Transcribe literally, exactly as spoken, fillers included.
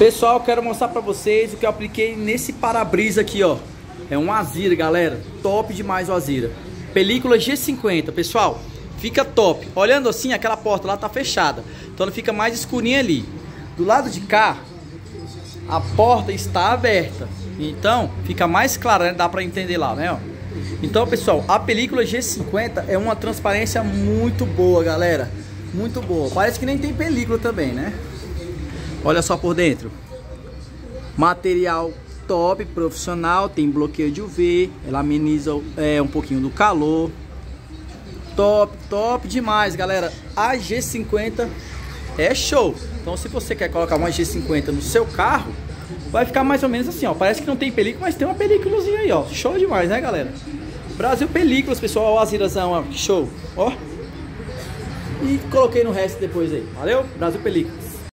Pessoal, eu quero mostrar pra vocês o que eu apliquei nesse para-brisa aqui, ó. É um Azira, galera. Top demais o Azira. Película G cinquenta, pessoal. Fica top. Olhando assim, aquela porta lá tá fechada. Então ela fica mais escurinha ali. Do lado de cá, a porta está aberta. Então, fica mais clara, né? Dá pra entender lá, né? Ó. Então, pessoal, a película G cinquenta é uma transparência muito boa, galera. Muito boa. Parece que nem tem película também, né? Olha só por dentro. Material top, profissional. Tem bloqueio de U V. Ela ameniza é, um pouquinho do calor. Top, top demais, galera. A G cinquenta é show. Então, se você quer colocar uma G cinquenta no seu carro, vai ficar mais ou menos assim, ó. Parece que não tem película, mas tem uma películazinha aí, ó. Show demais, né, galera? Brasil Películas, pessoal. Ó, a Azirazão, ó. Show, ó. E coloquei no resto depois aí. Valeu? Brasil Películas.